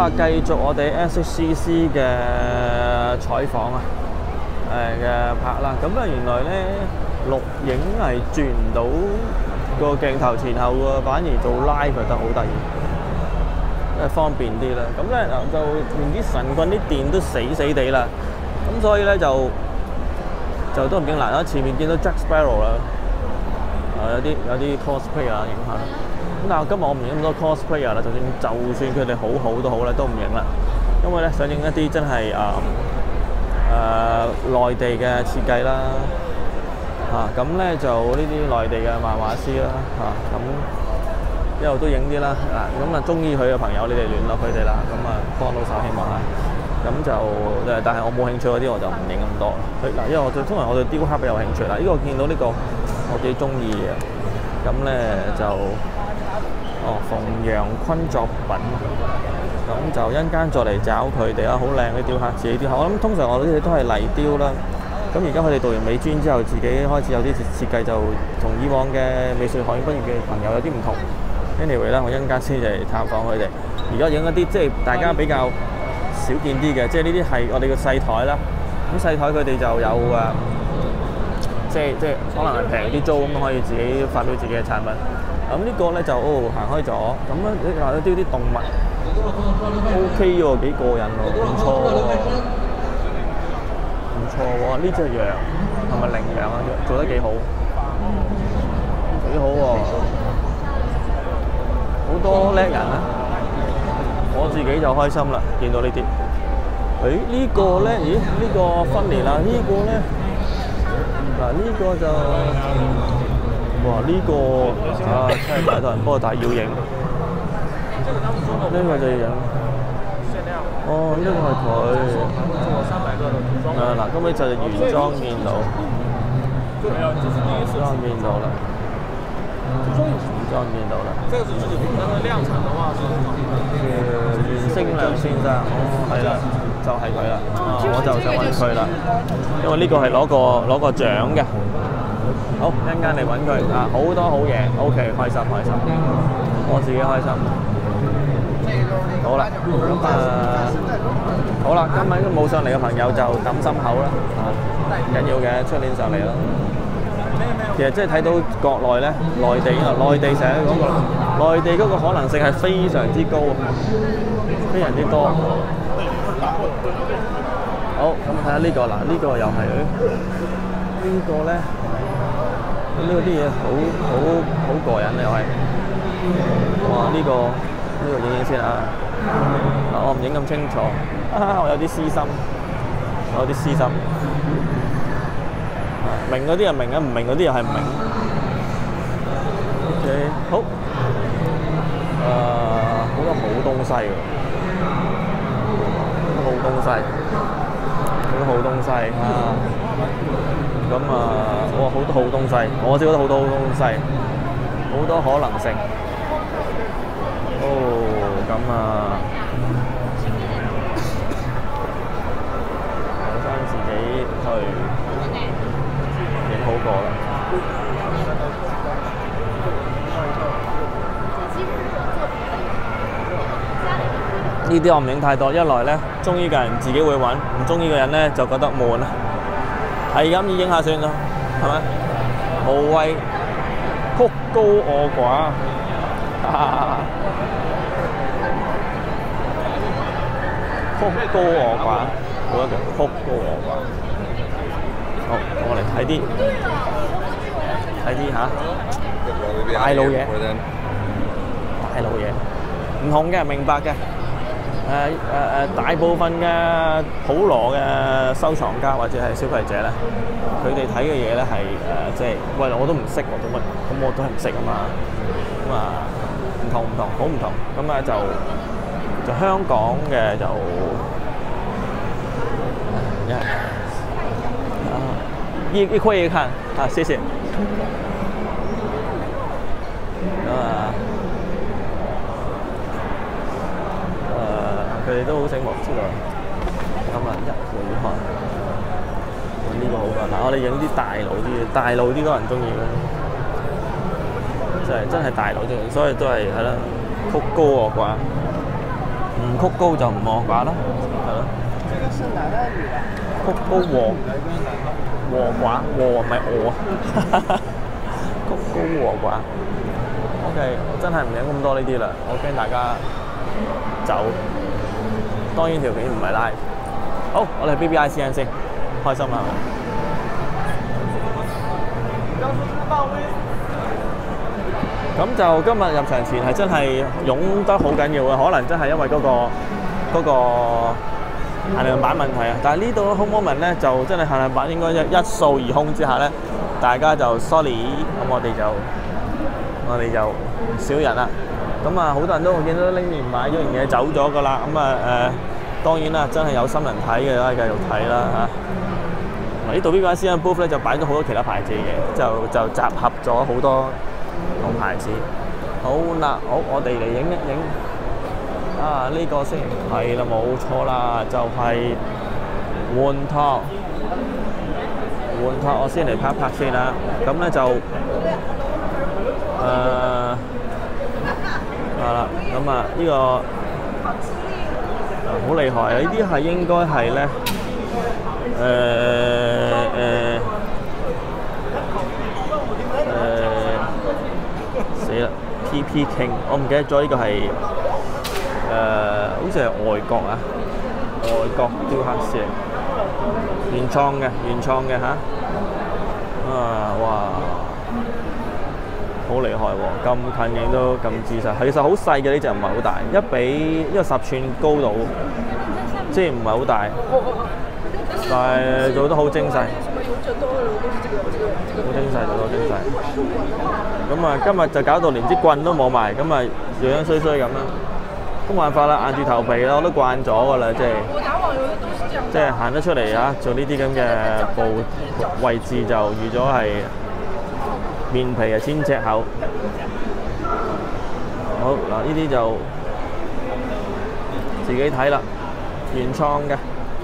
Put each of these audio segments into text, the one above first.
啦，繼續我哋 SHCC 嘅採訪啊，嘅拍啦。咁啊，原來咧錄影係轉唔到個鏡頭前後喎，反而做 live 覺得好得意，因為方便啲啦。咁咧就連啲神棍啲電都死死地啦，咁所以咧就都唔驚難啦。前面見到 Jack Sparrow 啦，有啲 cosplay 啊影下。咁但係今日我唔影咁多 cosplayer 啦，就算佢哋好都好咧，都唔影啦，因為咧想影一啲真係內地嘅設計啦，咁咧就呢啲內地嘅漫畫師啦，咁一路都影啲啦，咁啊中意佢嘅朋友你哋聯絡佢哋啦，咁啊幫到手希望啦，咁就但係我冇興趣嗰啲我就唔影咁多嗱，因為通常我對雕刻比較有興趣啦，呢個見到呢個我幾中意嘅，咁咧就。馮陽坤作品，咁就一陣間再嚟找佢哋啦，好靚嘅雕刻，自己雕刻。我諗通常我啲嘢都係泥雕啦。咁而家佢哋讀完美專之後，自己開始有啲設計，就同以往嘅美術學院畢業嘅朋友有啲唔同。Anyway 啦，我一陣間先嚟探訪佢哋。而家影一啲即係大家比較少見啲嘅，即係呢啲係我哋嘅細台啦。咁細台佢哋就有即係可能係平啲租，咁可以自己發表自己嘅產品。咁呢個咧就行開咗，咁咧你話雕啲動物 OK 喎，幾過癮喎，唔錯喎，呢隻羊係咪羚羊啊？做得幾好，幾好喎，好多叻人啊！我自己就開心啦，見到呢啲。呢個咧，呢個分裂啦，呢個咧，嗱呢個就。哇！呢個真係大多人，不過但係要影。呢個就要影。哦，呢個係佢。嗱，今尾就係原裝面腦。原裝面腦啦。原裝面腦啦。量產嘅話袁星亮先生，係啦，就係佢啦。我就想揾佢啦，因為呢個係攞個獎嘅。好，一陣間嚟揾佢好多好嘢 ，OK， 開心，我自己開心。好啦，好啦，今晚都冇上嚟嘅朋友就揼心口啦，唔緊要嘅，出年上嚟啦。其實即係睇到國內咧，內地成日講內地嗰個可能性係非常之高，非常之多。好，咁睇下呢個嗱，呢個又係呢個咧。呢個啲嘢好過癮又係，哇！呢個影先啊！我唔影咁清楚，我有啲私心，明嗰啲又明嘅，唔明嗰啲又係唔明。OK， 好，好多好東西喎，好東西啊！咁哇！好多好東西，我只覺得好多好東西，好多可能性。咁我將自己去影好過啦。呢啲我唔影太多，一來咧，中意嘅人自己會揾，唔中意嘅人咧就覺得悶啦。係咁影下算啦，係咪？無謂曲高和寡，曲高和寡，好一句曲高和寡。好，我嚟睇啲嚇，大路嘢，唔同嘅，明白嘅。大部分嘅普羅嘅收藏家或者係消費者咧，佢哋睇嘅嘢咧係即係，喂，我都唔識喎，做乜？咁我都係唔識啊嘛。咁唔同，好唔同。咁就香港嘅就一窺一看啊，謝謝。佢哋都好醒目，知道咁一會看，呢個好㗎。嗱，我哋影啲大路啲多人中意嘅，真係大路啲，所以都係啦，曲高和寡。 唔曲高就唔和寡咯，係咯。曲高和寡，和唔係我啊。曲高和寡。OK， 我真係唔飲咁多呢啲啦，我驚大家走。當然條片唔係 live。好，我哋 BBICN 先，開心啦。咁就今日入場前係真係擁得好緊要嘅，可能真係因為嗰個限量版問題啊。但係呢度 home moment 咧就真係限量版應該一掃而空之下咧，大家就 sorry， 咁我哋就少人啦。咁啊，好多人都見到拎完買咗樣嘢走咗㗎啦。咁啊當然啦，真係有心人睇嘅啦，繼續睇啦嚇。呢度 BBICN booth 咧就擺咗好多其他牌子嘅嘢，就集合咗好多同牌子。好啦，好，我哋嚟影一影啊！呢個先係啦，冇錯啦，就係換托。我先嚟拍一拍先啦。咁咧就係啦，咁啊呢個好厲害啊！呢啲係應該係咧死啦 ！PP King， 我唔記得咗呢個係好似係外國啊，外國雕刻師原創嘅嚇。哇！好厲害喎！咁近影都咁仔細，其實好細嘅呢隻唔係好大，一個10寸高度，即係唔係好大，但係做得好精細，好精細，做得好精細。咁啊，今日就搞到連支棍都冇埋，咁啊樣衰衰咁啦。都冇辦法啦，硬住頭皮啦，我都慣咗㗎啦，即係行得出嚟啊，做呢啲咁嘅位置就預咗係面皮係千尺厚。好嗱，呢啲就自己睇啦，原創嘅，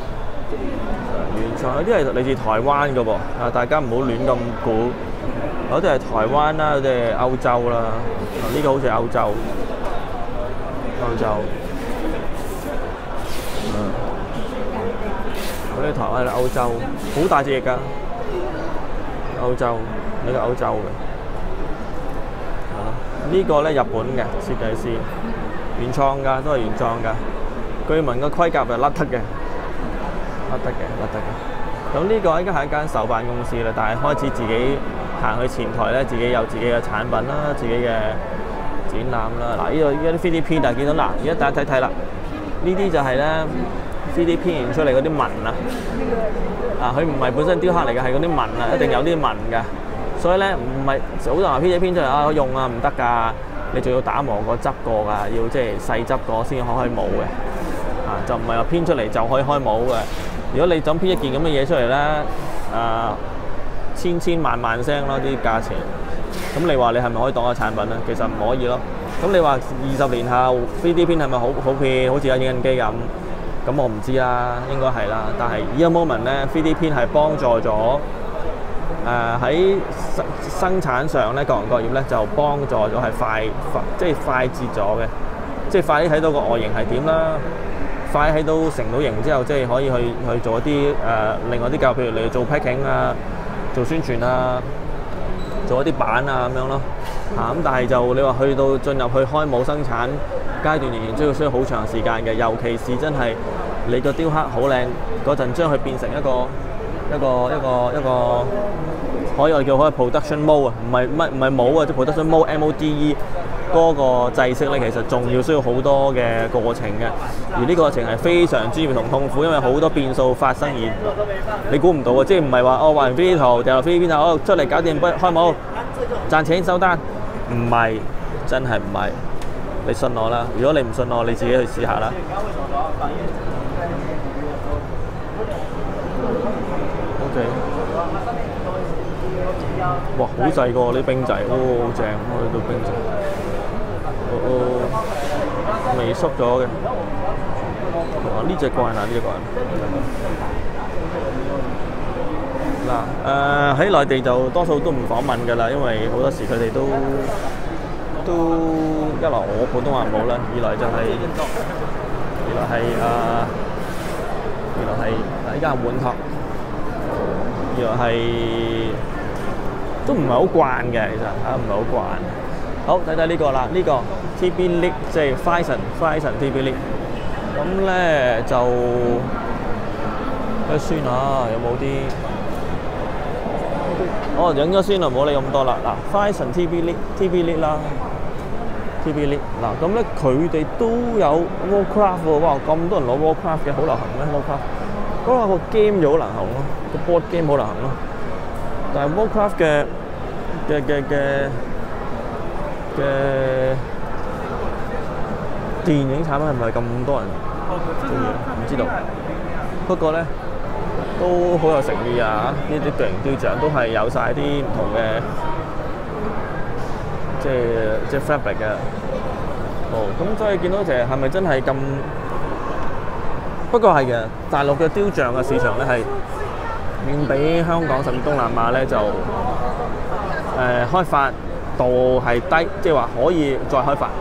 有啲係嚟自台灣嘅噃，啊大家唔好亂咁估，有啲係台灣啦，有啲係歐洲啦，呢個好似歐洲。嗰啲台灣係歐洲，好大隻翼㗎，歐洲呢個歐洲嘅，呢個咧日本嘅設計師，原創㗎，都係原創㗎。據聞個盔甲係甩得嘅。咁呢個應該係一間手辦公司啦，但係開始自己行去前台咧，自己有自己嘅產品啦，自己嘅展覽啦。嗱，呢度依家啲 3D print 啊，見到嗱，而家大家睇啦，呢啲就係咧 3D print 出嚟嗰啲紋啊。佢唔係本身雕刻嚟嘅，係嗰啲紋啊，一定有啲紋㗎。所以咧唔係好多人話 3D print 出嚟啊用啊唔得㗎，你仲要打磨過、執過㗎，要即係細執過先可以模嘅。就唔係話編出嚟就可以開模嘅。如果你就編一件咁嘅嘢出嚟咧，千萬聲咯啲價錢。咁你話你係咪可以當個產品咧？其實唔可以咯。咁你話20年後 3D print 係咪好普遍，好似有影印機咁？咁我唔知啦，應該係啦。但係依個 moment 咧 ，3D print 係幫助咗喺生產上咧，各行各業咧就幫助咗係即係快捷咗嘅，即係快啲睇到個外形係點啦。快喺到成到型之後，即係可以去做一啲另外啲教育，譬如你做 packing 啊、做宣傳啊、做一啲版啊咁樣咯。咁但係就你話進入去開模生產階段，仍然需要好長時間嘅。尤其是真係你個雕刻好靚嗰陣，將佢變成一個可以叫 production mode 啊，唔係模啊，即係 production mode MODE。嗰個製式咧，其實仲要需要好多嘅過程嘅，而呢個過程係非常專業同痛苦，因為好多變數發生而你估唔到嘅，即係唔係話畫完 3D 圖掉落 3D 片頭，出嚟搞掂開模賺錢收單，唔係，真係唔係，你信我啦。如果你唔信我，你自己去試下啦。OK， 哇，好細個啲冰仔，好正，我哋到冰仔。微縮咗嘅，呢隻怪啊！嗱，喺內地就多數都唔訪問㗎啦，因為好多時佢哋都一來我普通話唔好啦，二來就係原來係依家係碗托，原來係都唔係好慣嘅，其實唔係好慣。好，睇睇呢個啦，呢、個 TB League 即係 Phison TB League。咁咧就睇先啊，有冇啲？我影咗先啦，唔好理咁多啦。嗱 ，Phison TB League 啦 ，TB League 嗱，咁咧佢哋都有 Warcraft 喎，哇！咁多人攞 Warcraft 嘅，好流行咩 Warcraft？嗰個 game 就好流行咯，個 board game 好流行咯。但係 Warcraft 嘅電影產品係咪咁多人中意？唔知道。不過咧都好有誠意啊！呢啲巨型雕像都係有晒啲唔同嘅，即係 fabric 嘅。咁所以見到其實係咪真係咁？不過係嘅，大陸嘅雕像嘅市場咧係遠比香港甚至東南亞咧就開發度係低，即係話可以再開發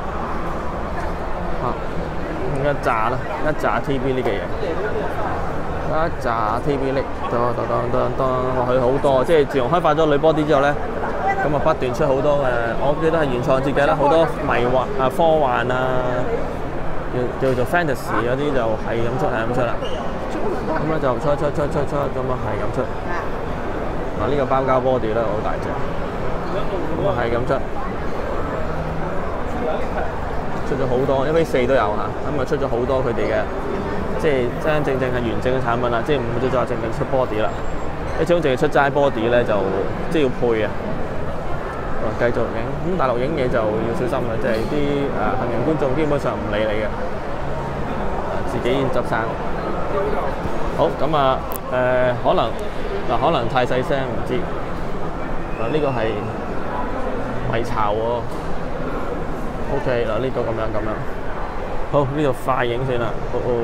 一紮啦，一紮 TB 呢嘅嘢，一紮 TB 呢，落去好多，即係自從開發咗女 body 之後咧，咁啊不斷出好多我記得係原創設計啦，好多迷幻科幻啊，叫做 fantasy 嗰啲就係咁出啦，咁咧就出，咁啊係咁出。嗱呢個包膠 body 咧好大隻，咁啊係咁出咗好多，1:4都有嚇，咁啊出咗好多佢哋嘅，即係真正係完整嘅產品啦，即係唔會再淨出 body 啦。你始終淨係出齋 body 咧，就即係要配啊。繼續影，咁大陸影嘢就要小心啦，即係啲行人觀眾基本上唔理你嘅，自己執生。好咁啊，可能太細聲唔知。嗱呢個係米巢喎。OK 嗱，呢個咁樣，好呢度快影先啦。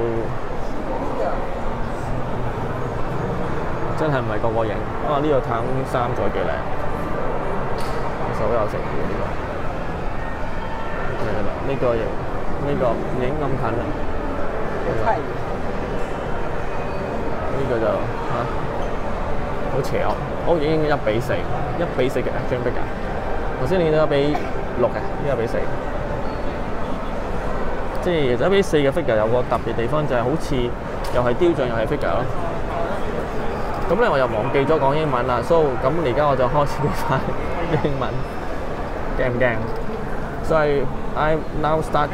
真係唔係個個影啊！呢個太空衫再幾靚，手有成嘅呢個。OK 啦，呢個影咁近啦。呢個就好邪惡。我影1:4嘅 action figure。頭先你見到1:6嘅，呢個1:4。即係其實1:4嘅 figure 有個特別地方就係好似又係雕像又係 figure 咯。咁咧我又忘記咗講英文啦 ，so 咁而家我就開始翻英文，驚唔驚？ So I now start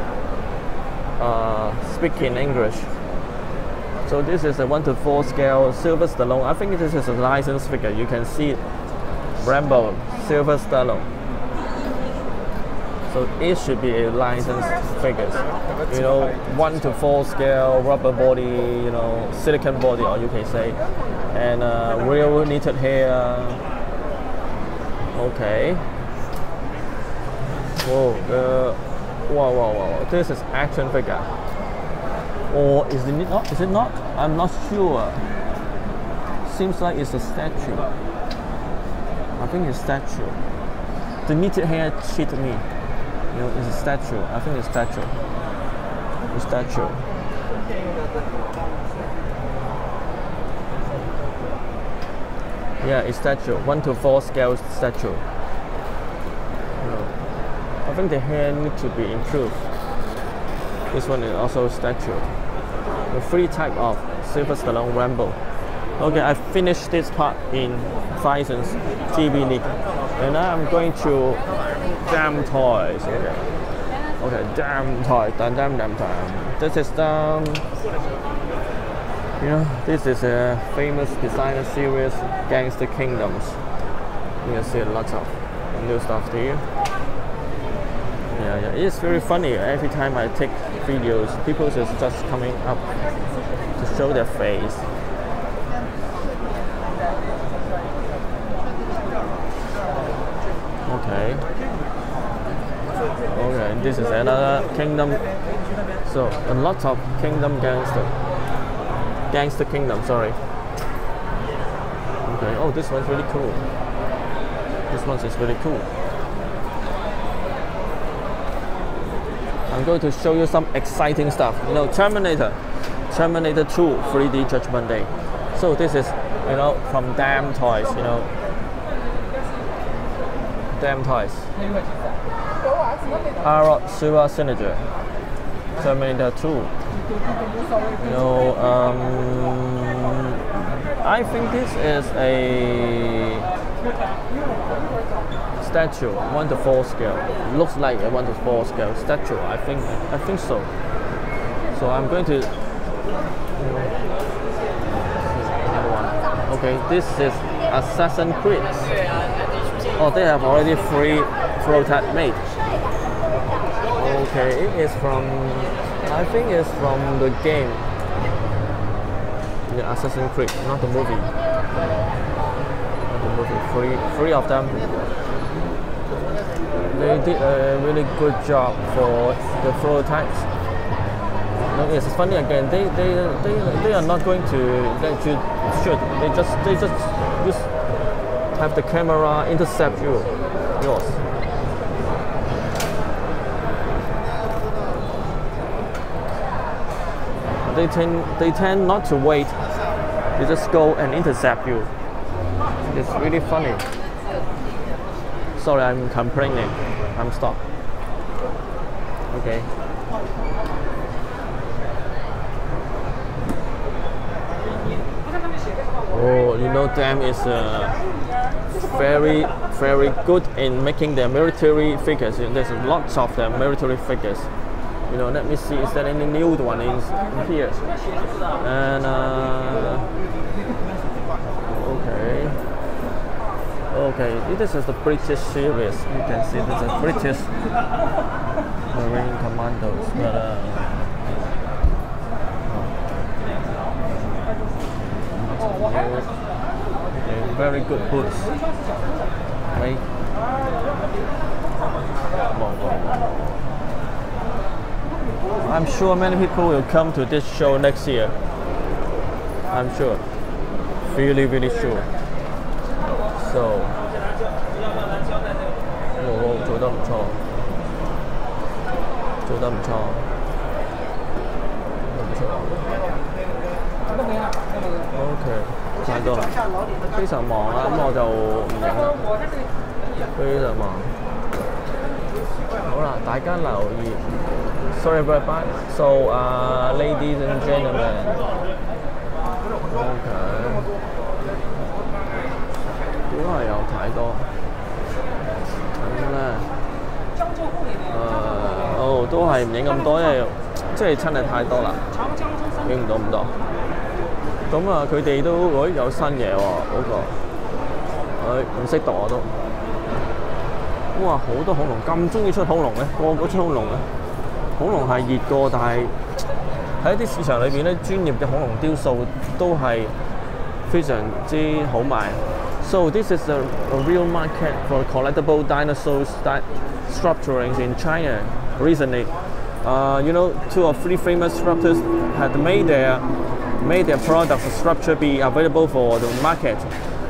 speaking English. So this is a 1:4 scale Silver Stallone. I think this is a licensed figure. You can see it. Rambo, Silver Stallone. So it should be a licensed figures. 1:4 scale, rubber body, silicone body, or you can say, and real knitted hair. Okay. Whoa, wow. This is action figure. Or is it not? Is it not? I'm not sure. Seems like it's a statue. I think it's a statue. The knitted hair cheated me. It's a statue. I think it's a statue. It's a statue. Yeah, it's statue. 1:4 scale statue. I think the hair needs to be improved. This one is also a statue. The 3 type of Silver Stallone Rambo. Okay, I finished this part in Phison's TB League. And now I'm going to Damn Toys. Okay, Damn Toys. Damn. This is this is a famous designer series, Gangster Kingdoms. You can see lots of new stuff here. Yeah, it's very funny. Every time I take videos, people is just coming up to show their face. Okay, this is another kingdom. So a lot of kingdom gangster kingdom. Sorry. Okay. Oh, this one's really cool. This one is really cool. I I'm going to show you some exciting stuff. You know, Terminator 2 3D Judgment Day. So this is, you know, from Damn Toys. You know, Damn Toys. Arrow Silver Signature. Terminator 2. You know, I think this is a statue, 1:4 scale. Looks like a 1:4 scale statue. I think so. So I'm going to. Okay, this is Assassin's Creed. Oh, they have already 3 prototype made. Okay, it is from. I think it's from the game. The Assassin's Creed, not the movie. Not the movie. Three of them. They did a really good job for the prototypes. No, it's funny again. They are not going to let you shoot. They just have the camera intercept yours. They tend not to wait. They just go and intercept you. It's really funny. Sorry, I'm complaining. I'm stopped. Okay. Oh, you know, Damn is very good in making their military figures. There's lots of their military figures. You know, let me see, is there any new one in here? And okay, this is the British series. You can see this is British Marine Commandos. But very good boots. Right? I'm sure many people will come to this show next year. I'm sure. Really sure. So, 做得唔錯。OK， 太多啦，非常忙啦，咁我就唔影啦，非常忙。好啦，大家留意。Sorry about that. So, ladies and gentlemen. OK， 都係有太多。咁咧，都係唔影咁多，因為即係真係太多啦，影唔到咁多。咁啊，佢哋都有新嘢喎，嗰個，唔識讀我都。哇！好多恐龍，咁中意出恐龍嘅，個個出恐龍嘅。恐龍係熱過，但係喺啲市場裏邊咧，專業嘅恐龍雕塑都係非常之好賣。So this is a real market for collectible dinosaur sculptures in China recently. You know, 2 or 3 famous sculptors had made their products sculpture be available for the market.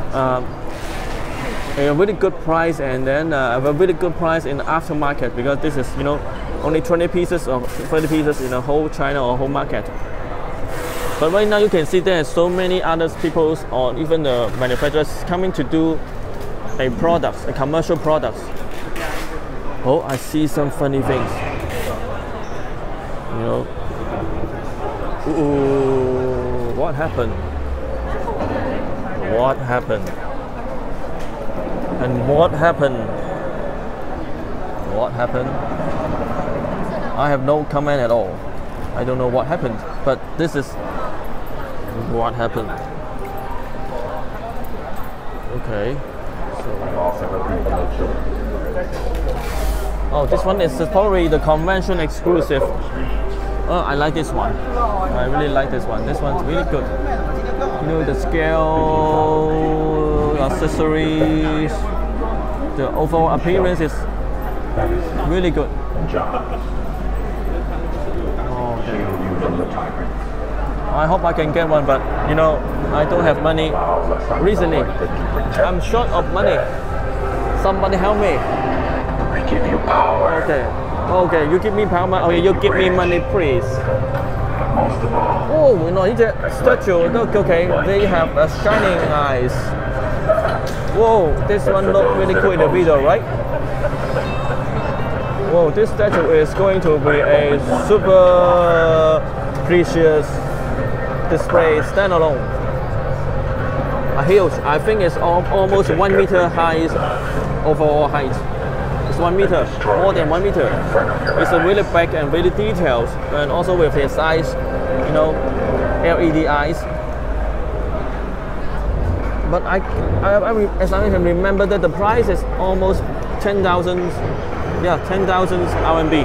A really good price, and then a really good price in the aftermarket, because this is, you know, only 20 pieces or 30 pieces in the whole China or whole market. But right now you can see there are so many other people or even the manufacturers coming to do a commercial products. Oh, I see some funny things. You know, ooh, what happened? What happened? And what happened? What happened? I have no comment at all. I don't know what happened, but this is what happened. Okay. Oh, this one is probably the convention exclusive. Oh, I like this one. I really like this one. This one's really good. You know, the scale, accessories, the overall appearance is really good. Okay. I hope I can get one, but you know, I don't have money recently. I'm short of money. Somebody help me. I give you power. Okay. Okay, you give me power money. Okay, you give me money, please. Oh, 原來呢隻 statue 都 okay. They have a shining eyes. Whoa, this one look really cool in the video, right? Whoa, this statue is going to be a super precious display standalone. A huge, I think it's almost 1 meter high overall height. It's 1 meter, more than 1 meter. It's a really big and really detailed, and also with its eyes, you know, LED eyes. But as I can remember that the price is almost 10,000, yeah, 10,000 RMB.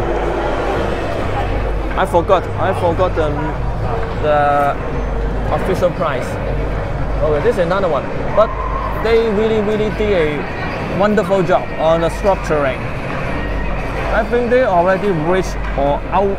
I forgot the official price. Okay, this is another one. But they really did a wonderful job on the structuring. I think they already reached or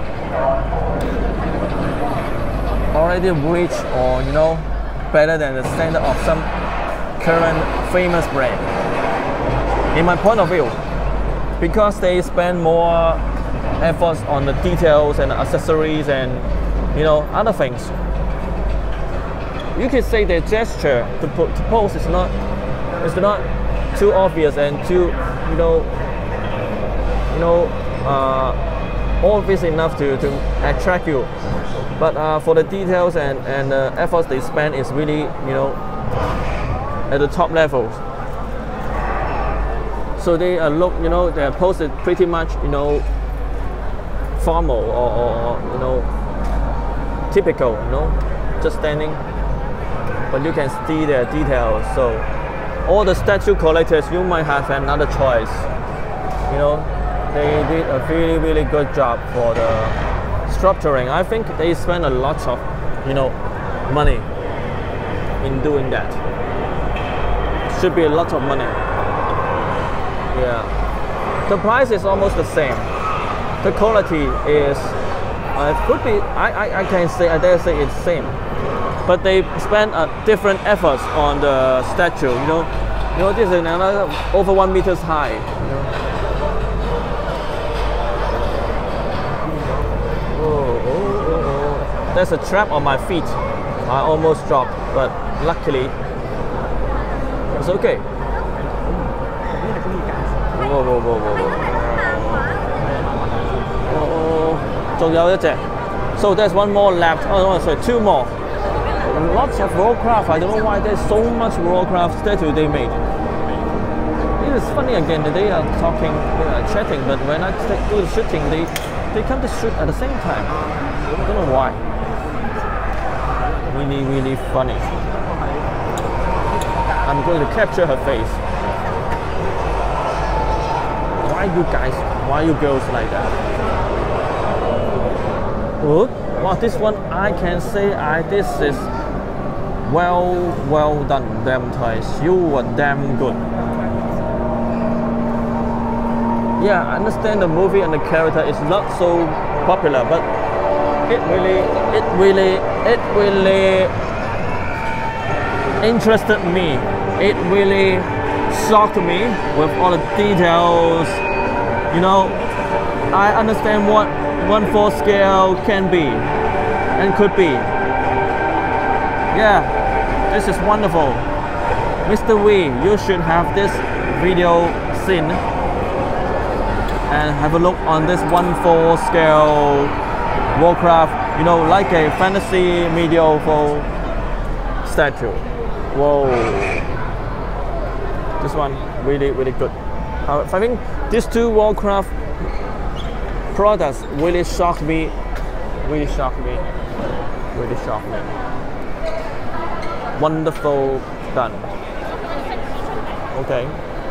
you know, better than the standard of some current famous brand. In my point of view, because they spend more efforts on the details and accessories and, you know, other things. You could say the gesture to pose is not too obvious and too, you know, obvious enough to attract you. But for the details and the efforts they spend is really, you know, at the top level. So they look, you know, they're posted pretty much, you know, formal or you know, typical, you know, just standing. But you can see their details. So all the statue collectors, you might have another choice. You know, they did a really good job for the structuring. I think they spend a lot of, you know, money in doing that. Should be a lot of money. Yeah, the price is almost the same. The quality is, it could be, I can say, I dare say it's same. But they spend different efforts on the statue. You know, this is another over 1 meter high. You know. Oh. There's a trap on my feet. I almost dropped, but luckily it's okay. So there's one more left. Oh no, sorry, 2 more. Lots of Warcraft. I don't know why there's so much Warcraft statue they made. It is funny again that they are talking, they are chatting, but when I do the shooting, they come to shoot at the same time. I don't know why. Really funny. I'm going to capture her face. Why you girls like that? Good. Wow, this one I can say this is well done, damn twice. You were damn good. Yeah, I understand the movie and the character is not so popular, but it really interested me. It really shocked me with all the details. You know, I understand what 1/4 scale can be and could be. Yeah, this is wonderful. Mr. Wee, you should have this video seen and have a look on this 1/4 scale Warcraft, you know, like a fantasy medieval statue. Whoa, this one really good. I think these 2 Warcraft products really shocked me. Wonderful done. Okay.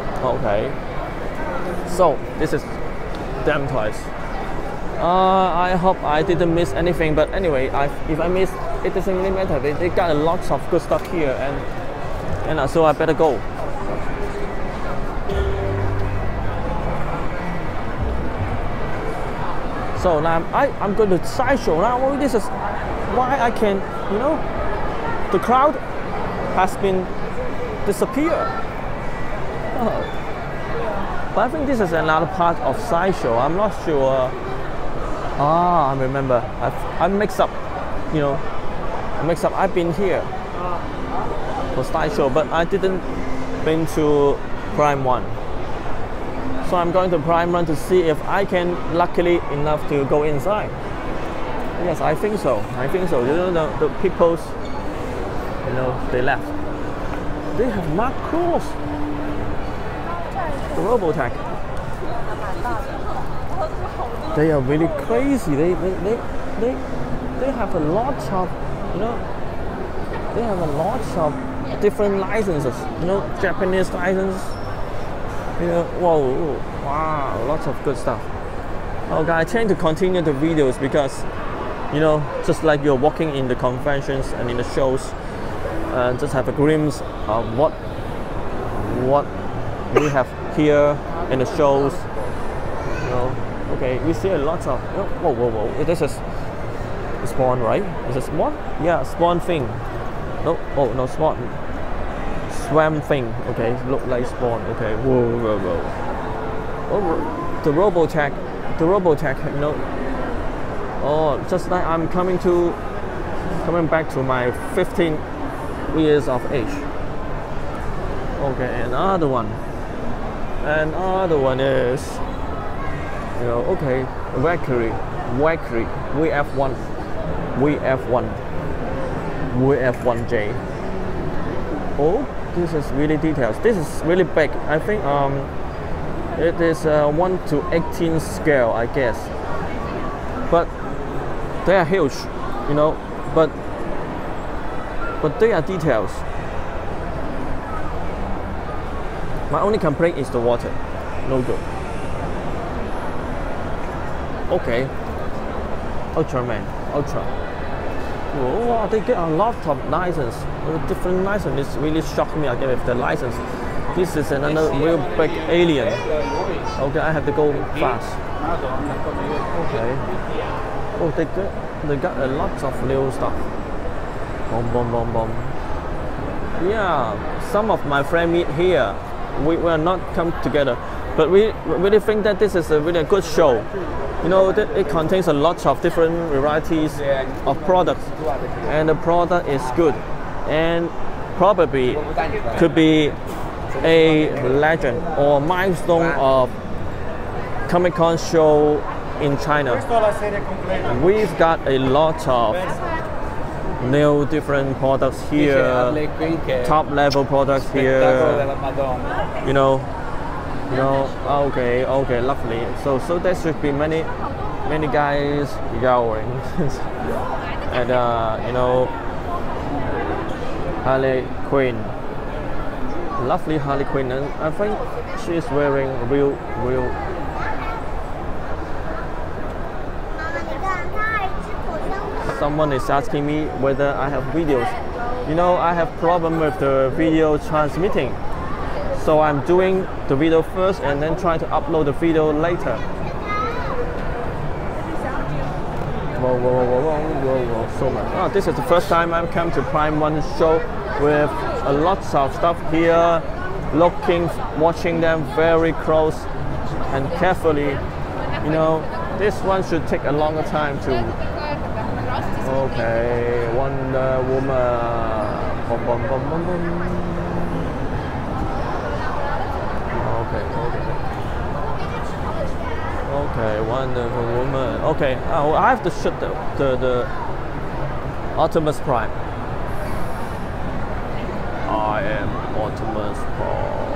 So this is damn twice. I hope I didn't miss anything, but anyway, if I missed, it doesn't really matter. They got a lot of good stuff here, and so I better go. So now I'm going to sideshow now. Well, this is why I can, you know, the crowd has been disappeared. Oh. But I think this is another part of Sideshow. I'm not sure. Ah, I remember. I mixed up. You know, I mixed up. I've been here for Sideshow, but I didn't been to Prime 1. So I'm going to Prime 1 to see if I can luckily enough to go inside. Yes, I think so. I think so. You know, the people's, you know, they left. They have Mark Cross. The Robotech. They are really crazy. They have a lot of, you know, they have a lot of different licenses. You know, Japanese license. You know, whoa, wow, lots of good stuff. Okay, I tend to continue the videos because, you know, just like you're walking in the conventions and in the shows, just have a glimpse of what we have here in the shows. You know, okay, we see a lot of. Whoa! This is Spawn, right? Is it Spawn? Yeah, Spawn thing. No, oh no, Spawn. Swam thing. Okay, look like Spawn. Okay, whoa. Oh, the Robotech. You know. Oh, just like I'm coming back to my 15 years of age. Okay, another one is, you know, okay, Valkyrie, VF1J. Oh, this is really details. This is really big. I think it is 1:18 scale, I guess. But they are huge, you know. But they are details. My only complaint is the water. No good. Okay. Ultraman. Ultra. Oh, wow, they get a lot of license. Different license. It's really shocked me again with the license. This is another real big alien. Okay, I have to go fast. Okay. Oh, they got a lot of new stuff. Boom. Yeah, some of my friends meet here. We are not come together, but we really think that this is a really good show. You know, that it contains a lot of different varieties of products, and the product is good, and probably could be a legend or milestone of Comic-Con show in China. We've got a lot of new different products here, top level products here. You know, okay, lovely. So there should be many guys yelling, and you know, Harley Quinn, lovely Harley Quinn, and I think she's wearing real. Someone is asking me whether I have videos. You know, I have problem with the video transmitting. So I'm doing the video first and then try to upload the video later. Whoa, so much. Oh, this is the first time I've come to Prime 1 show with a lot of stuff here, watching them very close and carefully. You know, this one should take a longer time to. Okay, Wonder Woman. Okay, Wonder Woman. Okay, oh, I have to shoot the Optimus Prime. I am Optimus Prime.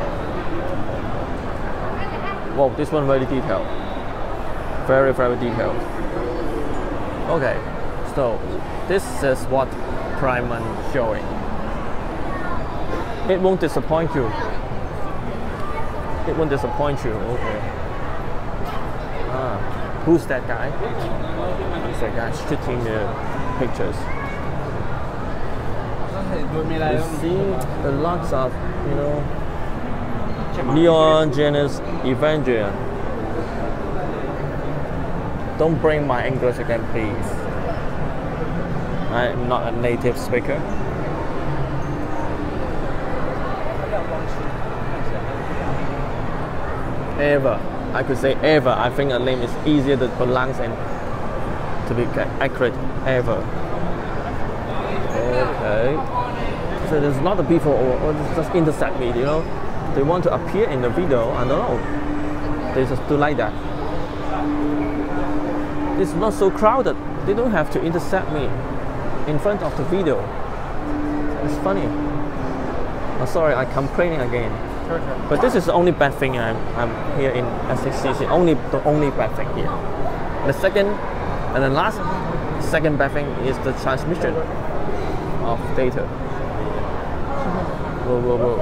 Whoa, this one very detailed. Very detailed. Okay. So this is what Prime 1 is showing. It won't disappoint you. It won't disappoint you. Okay. Who's that guy? Who's that guy shooting the pictures? You see a lot of, you know, Neon Genesis Evangelion. Don't bring my English again, please. I'm not a native speaker. Eva. I could say Eva. I think a name is easier to pronounce and to be accurate. Eva. Okay. So there's a lot of people or just intercept me, you know. They want to appear in the video. I don't know. They just do like that. It's not so crowded. They don't have to intercept me in front of the video. It's funny. Oh, sorry, I'm complaining again. But this is the only bad thing I'm here in SXCC. The only bad thing here. The second and the last second bad thing is the transmission of data. Whoa.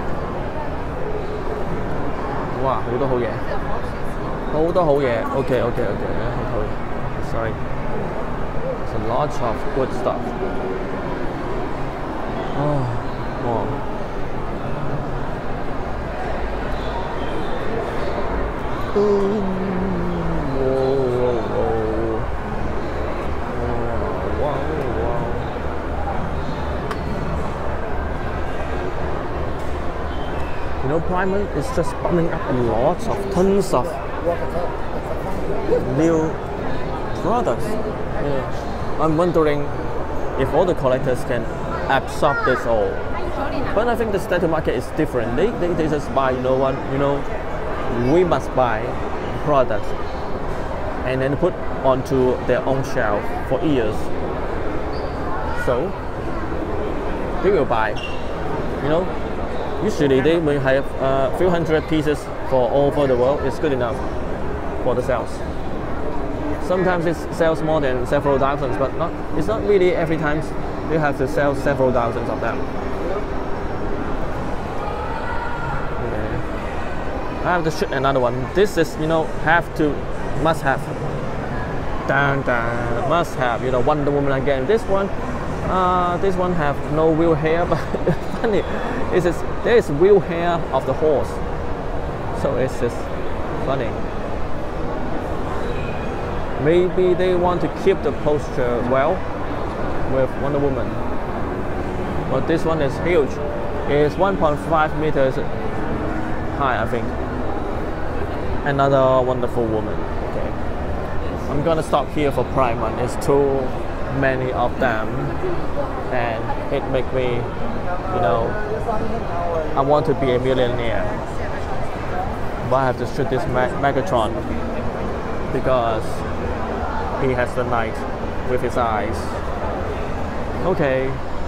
哇，好多好嘢，好多好嘢。OK， 好嘢。Sorry, it's a lot of good stuff. Oh, wow. Whoa. You know, Primark is just bumming up tons of new products. Yeah. I'm wondering if all the collectors can absorb this all. But I think the statue market is different. They just buy, we must buy products and then put onto their own shelf for years. So they will buy, Usually they will have a few hundred pieces for all over the world. It's good enough for the sales. Sometimes it sells more than several thousands, but it's not really every time you have to sell several thousands of them. Okay. I have to shoot another one. This is, must have. Must have, Wonder Woman again. This one have no real hair, but funny. There is real hair of the horse, so it's just funny. Maybe they want to keep the posture well with Wonder Woman. But this one is huge. It's 1.5 meters high, I think. Another wonderful woman. Okay. I'm gonna stop here for Primark. It's too many of them, and it makes me, I want to be a millionaire. But I have to shoot this Megatron because he has the night with his eyes. Okay.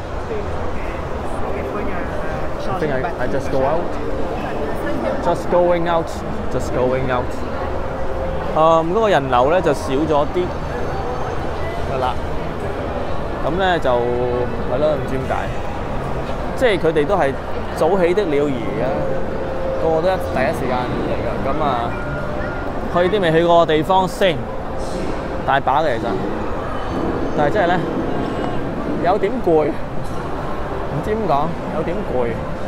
I think I just go out. Just going out. 嗰個人流咧就少咗啲㗎啦。咁咧就係咯，唔知點解。即係佢哋都係早起的鳥兒啊，個個都第一時間嚟㗎。咁啊，去啲未去過嘅地方先，大把嘅其實。但係真係咧有點攰，唔知點講，有點攰。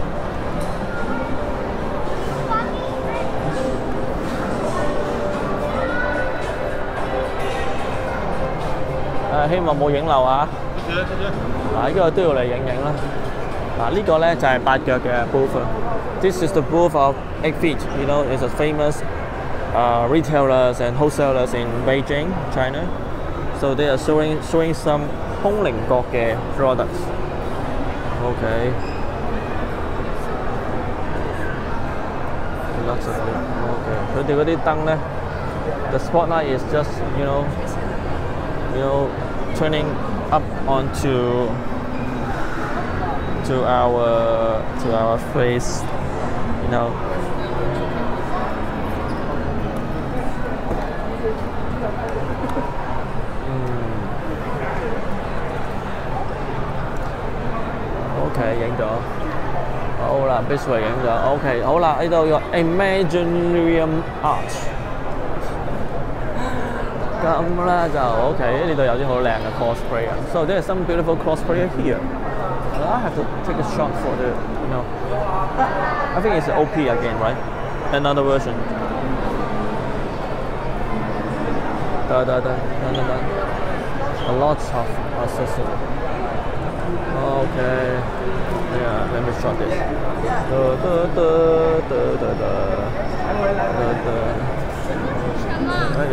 希望冇影漏啊！嗱，呢個都要嚟影影啦。嗱，呢個咧就係八腳嘅 booth。This is the booth of 8 Feet. It's a famous retailers and wholesalers in Beijing, China. So they are showing some 空靈角嘅 products. Okay. Lots of it. Okay. 佢哋嗰啲燈咧 ，the spotlight is just turning up onto our face, OK， 影咗，好啦 ，Bisway 影咗 ，OK， 好啦，呢度有 Imaginarium Arch。咁咧就 OK， 呢度有啲好靚嘅 cosplay 啊。So there is some beautiful cosplayer here. I have to take a shot for the, I think it's OP again, right? Another version. A lot of accessories. Okay. Yeah, let me shot this.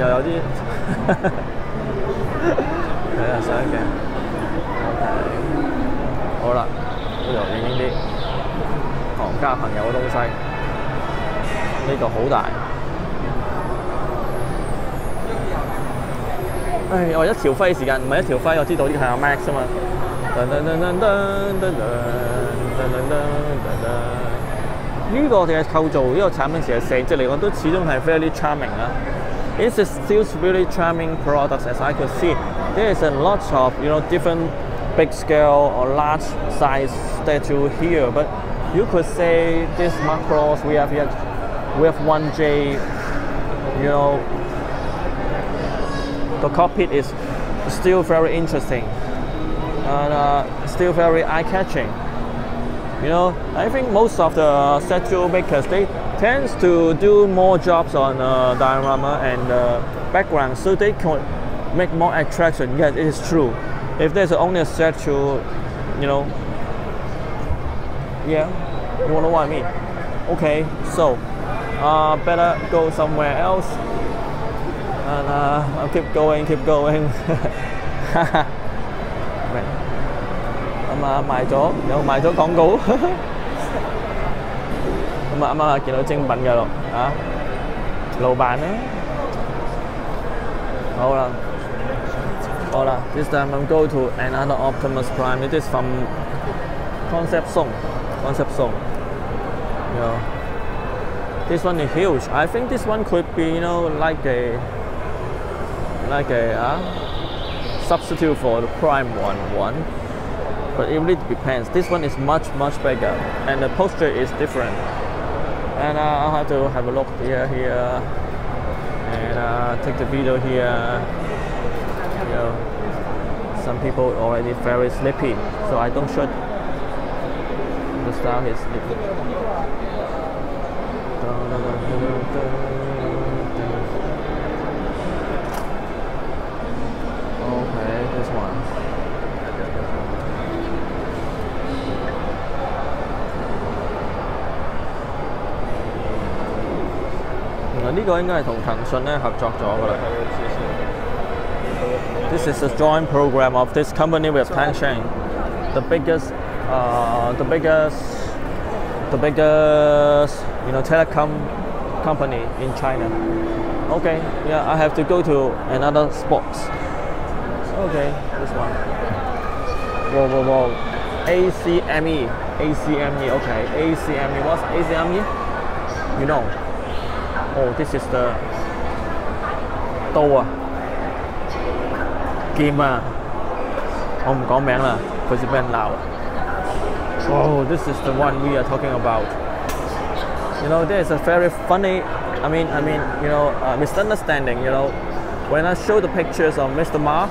又有啲係啊，相嘅。OK， 好啦，呢度影啲行家朋友嘅東西。呢個好大。唉，我一條揮時間，唔係一條揮，我知道呢個係阿 Max 啊嘛。呢個嘅構造，呢個產品其實成隻嚟講都始終係 very charming 啦。It is still really charming products as I could see. There is a lot of different big scale or large size statue here, but you could say this Macross we have here, we have 1J. The cockpit is still very interesting and still very eye-catching. I think most of the statue makers, they tend to do more jobs on diorama and background, so they can make more attraction. Yes, it is true. If there's only a statue, yeah, you know what I mean? Okay, so better go somewhere else. And I'll keep going. 咁啊有賣咗廣告。咁啊啱啱見到精品嘅咯，老闆咧，好啦 ，this time I'm go to another Optimus Prime. It is from Concept Song. This one is huge. I think this one could be like a substitute for the Prime 1. But it really depends. This one is much bigger, and the posture is different. And I'll have to have a look here, and take the video here. Some people already very sleepy, so I don't show the style is sleepy. Okay, this one. This is a joint program of this company with Tangshan, the biggest telecom company in China. Okay, yeah, I have to go to another sports. Okay, this one. Whoa. ACME. Okay, ACME. What's ACME? Oh, this is the 刀啊，劍啊，我唔講名啦，費事俾人鬧。Oh, this is the one we are talking about. There is a very funny, misunderstanding. When I show the pictures of Mr. Ma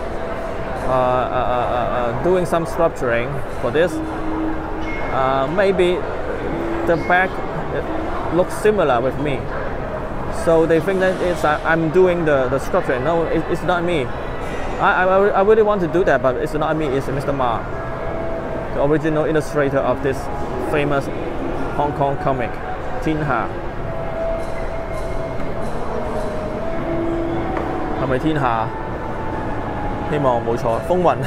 doing some sculpturing for this, maybe the back looks similar with me. So they think that I'm doing the sculpturing. No, it's not me. I really want to do that, but it's not me. It's Mr. Ma, the original illustrator of this famous Hong Kong comic, 天下。係咪天下？希望冇錯。風雲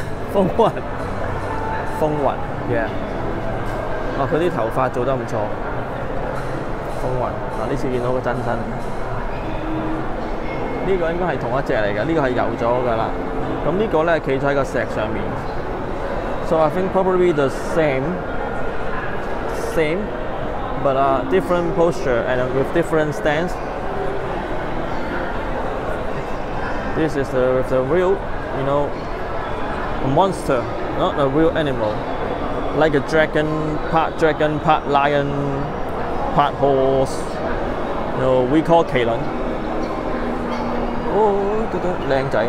，yeah。佢啲頭髮做得唔錯。風雲呢次見到個真身。呢個應該係同一隻嚟㗎，呢個係油咗㗎啦。咁呢個咧企咗喺個石上面。So I think probably the same, but different posture and with different stance. This is the real, a monster, not a real animal, like a dragon, part lion, part horse. We call 麒麟。靚仔。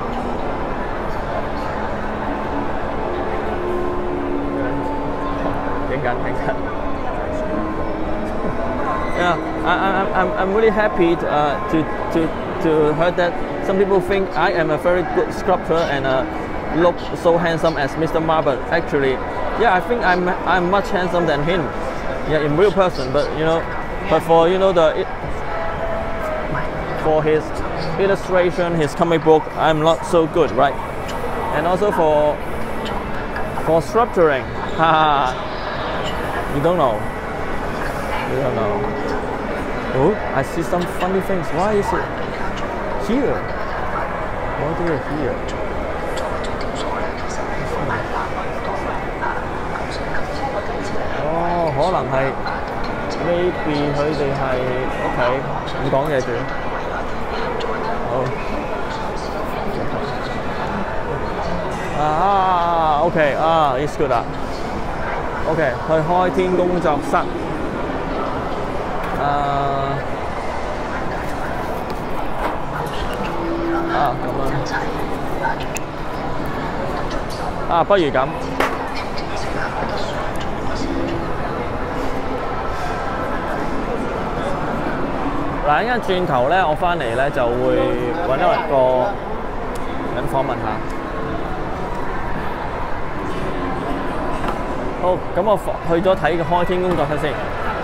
影緊。Yeah, I'm really happy to hear that some people think I am a very good sculptor and look so handsome as Mr. Ma, but actually, yeah, I think I'm much handsome than him. Yeah, in real person, but but for for his illustration, his comic book, I'm not so good, right? And also for sculpturing, haha, you don't know. You don't know. Oh, I see some funny things. Why is it here? What is here?哦，可能係 maybe 佢哋係 OK， 唔講嘢住。好。OK 啊 ，it's good 啦。OK， 去開天工作室。咁樣。不如咁。嗱，一陣轉頭咧，我翻嚟咧就會揾一個人訪問下。好，咁我去咗睇個開天工作室先。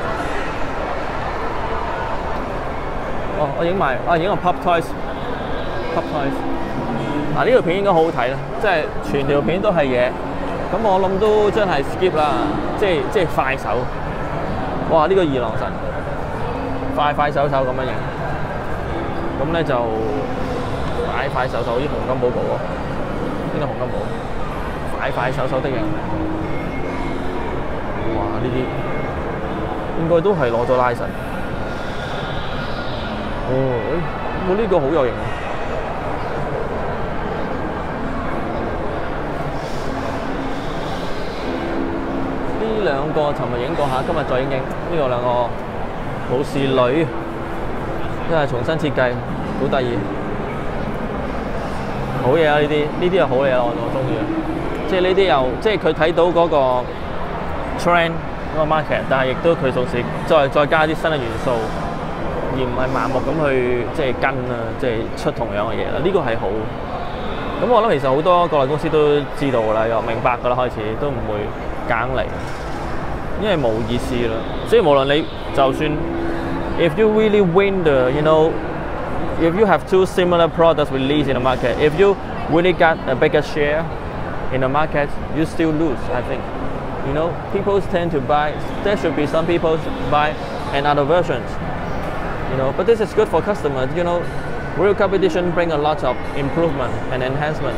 哦，我影埋，影個 Pop Toys。Pop Toys。嗱，呢條片應該好好睇啦，即係全條片都係嘢。咁我諗都真係 skip 啦，即係快手。哇！呢個二郎神。快手咁樣影，咁咧就快手好似洪金寶寶喎，呢個洪金寶，快手的影，哇！呢啲應該都係攞咗拉神，我呢個好有型喎，呢兩個尋日影過下，今日再影呢個兩個。武士女，真係重新設計，好得意，好嘢啊！呢啲又好嘢啦，我中意。即係呢啲又即係佢睇到嗰個 trend 嗰個 market， 但係亦都佢同時再加啲新嘅元素，而唔係盲目咁去即係跟啊，即係出同樣嘅嘢啦。呢個係好。咁我諗其實好多國內公司都知道㗎啦，又明白㗎啦，開始都唔會揀嚟，因為冇意思啦。所以無論你就算 if you really win if you have two similar products released in the market, if you really got a bigger share in the market, you still lose, I think. People tend to buy, there should be some people buy another versions, but this is good for customers, real competition bring a lot of improvement and enhancement.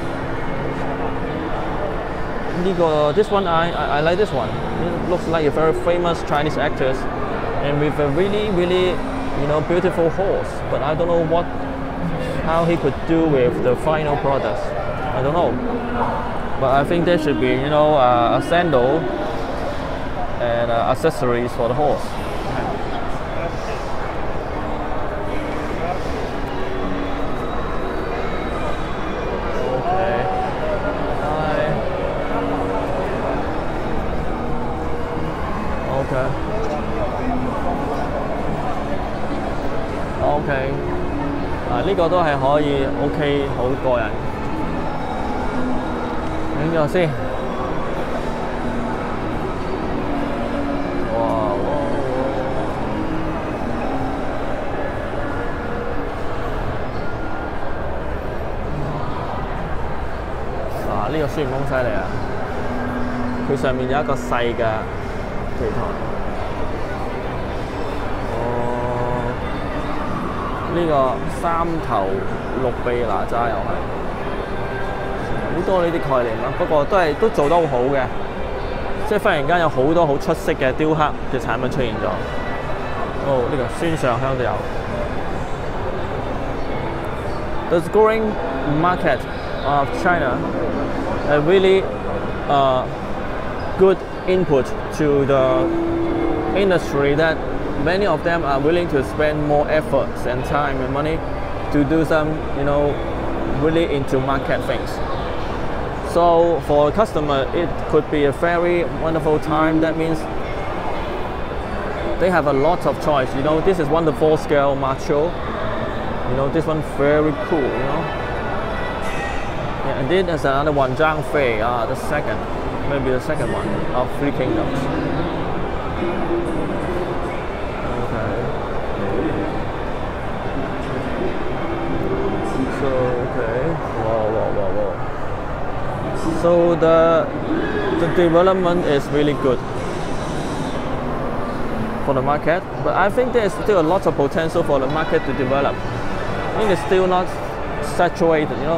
This one, I like this one. It looks like a very famous Chinese actress and with a really, really, beautiful horse. But I don't know how he could do with the final products. I don't know. But I think there should be, a sandal and accessories for the horse. OK， 呢個都係可以 OK， 好過癮。影咗先。哇！呢個孫悟空犀利啊！佢上面有一個細嘅旗台。呢個三頭六臂哪吒又係好多呢啲概念啦，不過都做得好好嘅，即係忽然間有好多好出色嘅雕刻嘅產品出現咗。呢個孫尚香都有。The growing market of China a really good input to the industry that many of them are willing to spend more efforts and time and money to do some, really into market things. So for a customer, it could be a very wonderful time. That means they have a lot of choice. This is wonderful scale macho. This one very cool. Yeah, and then there's another one, Zhang Fei. The second, maybe the second one of Three Kingdoms. So the development is really good for the market, but I think there is still a lot of potential for the market to develop. I think it's still not saturated, you know,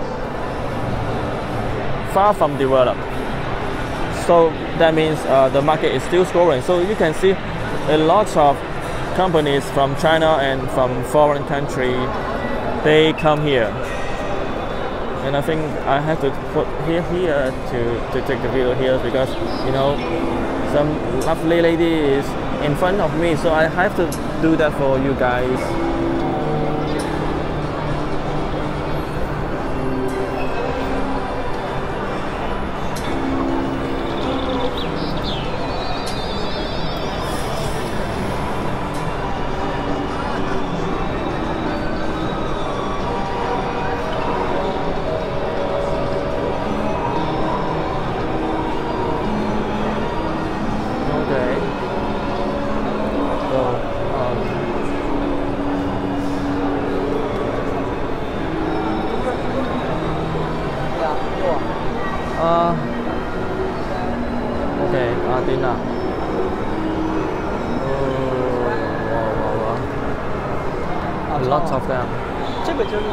far from developed. So that means the market is still growing. So you can see a lot of companies from China and from foreign country, they come here. And I think I have to put here to take the video here because, you know, some lovely lady is in front of me, so I have to do that for you guys. Okay, dinner. Lots of them. 这个就是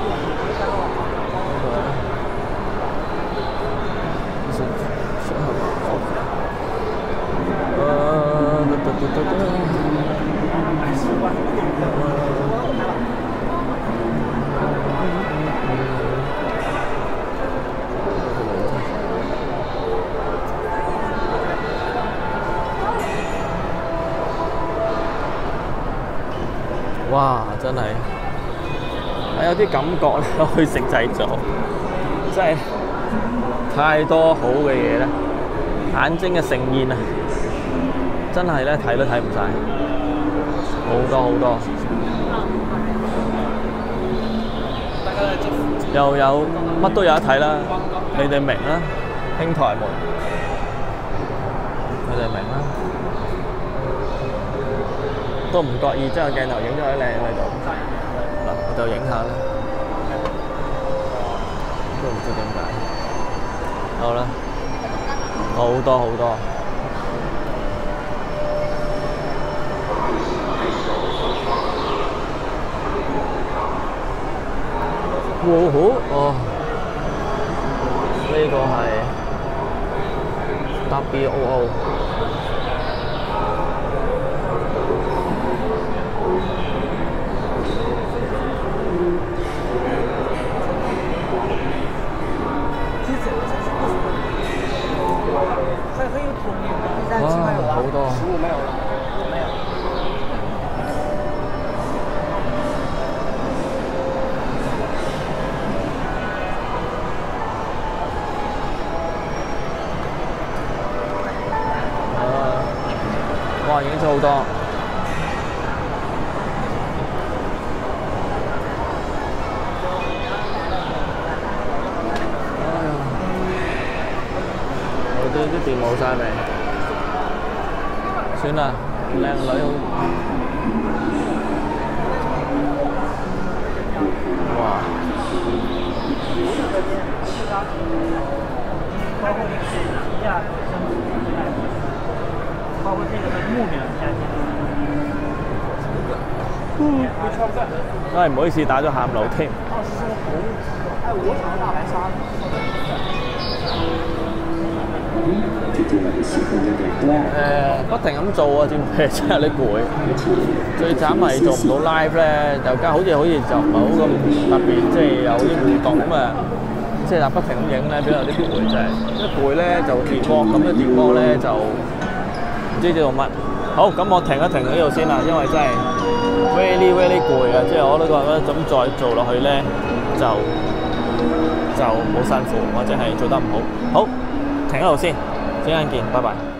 哇！真係，我有啲感覺咧，去食製造，真係太多好嘅嘢咧，眼睛嘅盛宴啊！真係咧睇都睇唔晒，好多好多，又有乜都有得睇啦，你哋明啦，兄台們，你哋明啦。都唔覺意將個鏡頭影咗喺靚喺度，嗱我就影下啦，都唔知點解。好啦，好多好多。喎好哦，呢個係 WOO。哇，好多！食物沒有了，沒有。哇，影咗好多。哎呀，我啲電冇晒未？算啦，靚女好。哇！包括这个是一亚生物包括这个是木棉下去。唉，唔好意思，打咗喊路添。我想大白鯊。不停咁做啊，知唔知？真係有啲攰。最慘係做唔到 live 咧，就加好似就唔係好咁特別，即係有啲互動咁啊。即係不停咁影咧，比較有啲攰就係一攰咧就跌波，咁一跌波咧就唔知做乜。好，咁我停一停呢度先啦，因為真係 very 攰啊！即係我都覺得咁再做落去咧就好辛苦，或者係做得唔好。好，停喺度先，陣間見，拜拜。